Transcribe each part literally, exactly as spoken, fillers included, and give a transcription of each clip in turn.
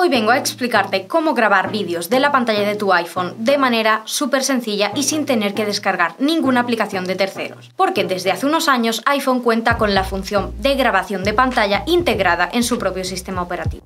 Hoy vengo a explicarte cómo grabar vídeos de la pantalla de tu iPhone de manera súper sencilla y sin tener que descargar ninguna aplicación de terceros. Porque desde hace unos años iPhone cuenta con la función de grabación de pantalla integrada en su propio sistema operativo.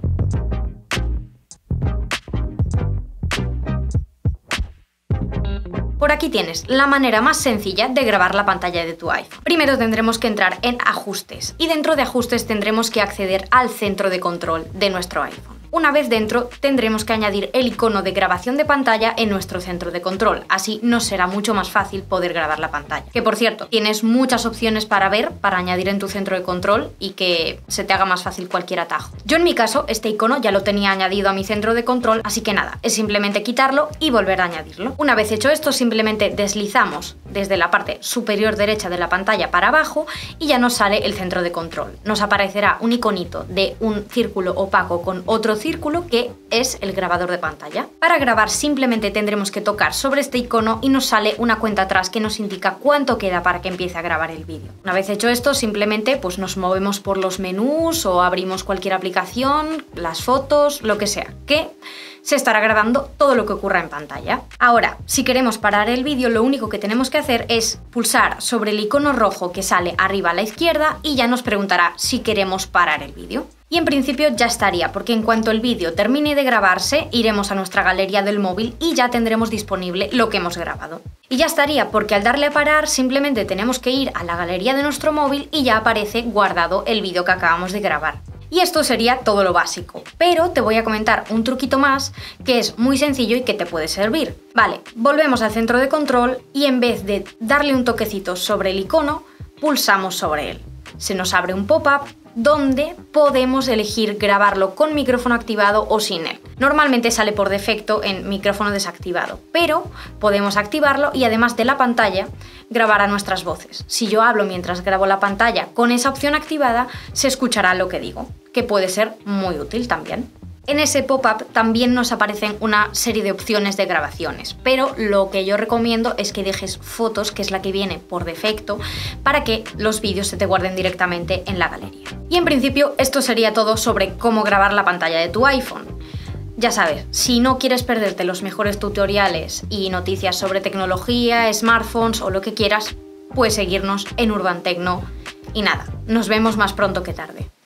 Por aquí tienes la manera más sencilla de grabar la pantalla de tu iPhone. Primero tendremos que entrar en Ajustes y dentro de Ajustes tendremos que acceder al centro de control de nuestro iPhone. Una vez dentro tendremos que añadir el icono de grabación de pantalla en nuestro centro de control, así nos será mucho más fácil poder grabar la pantalla. Que por cierto, tienes muchas opciones para ver, para añadir en tu centro de control y que se te haga más fácil cualquier atajo. Yo en mi caso este icono ya lo tenía añadido a mi centro de control, así que nada, es simplemente quitarlo y volver a añadirlo. Una vez hecho esto, simplemente deslizamos desde la parte superior derecha de la pantalla para abajo y ya nos sale el centro de control. Nos aparecerá un iconito de un círculo opaco con otro círculo que es el grabador de pantalla. Para grabar simplemente tendremos que tocar sobre este icono y nos sale una cuenta atrás que nos indica cuánto queda para que empiece a grabar el vídeo. Una vez hecho esto, simplemente pues nos movemos por los menús o abrimos cualquier aplicación, las fotos, lo que sea, que se estará grabando todo lo que ocurra en pantalla. Ahora, si queremos parar el vídeo, lo único que tenemos que hacer es pulsar sobre el icono rojo que sale arriba a la izquierda y ya nos preguntará si queremos parar el vídeo. Y en principio ya estaría, porque en cuanto el vídeo termine de grabarse, iremos a nuestra galería del móvil y ya tendremos disponible lo que hemos grabado. Y ya estaría, porque al darle a parar simplemente tenemos que ir a la galería de nuestro móvil y ya aparece guardado el vídeo que acabamos de grabar. Y esto sería todo lo básico, pero te voy a comentar un truquito más que es muy sencillo y que te puede servir. Vale, volvemos al centro de control y en vez de darle un toquecito sobre el icono, pulsamos sobre él. Se nos abre un pop-up donde podemos elegir grabarlo con micrófono activado o sin él. Normalmente sale por defecto en micrófono desactivado, pero podemos activarlo y además de la pantalla, grabar a nuestras voces. Si yo hablo mientras grabo la pantalla con esa opción activada, se escuchará lo que digo, que puede ser muy útil también. En ese pop-up también nos aparecen una serie de opciones de grabaciones, pero lo que yo recomiendo es que dejes fotos, que es la que viene por defecto, para que los vídeos se te guarden directamente en la galería. Y en principio esto sería todo sobre cómo grabar la pantalla de tu iPhone. Ya sabes, si no quieres perderte los mejores tutoriales y noticias sobre tecnología, smartphones o lo que quieras, puedes seguirnos en Urban Tecno. Y nada, nos vemos más pronto que tarde.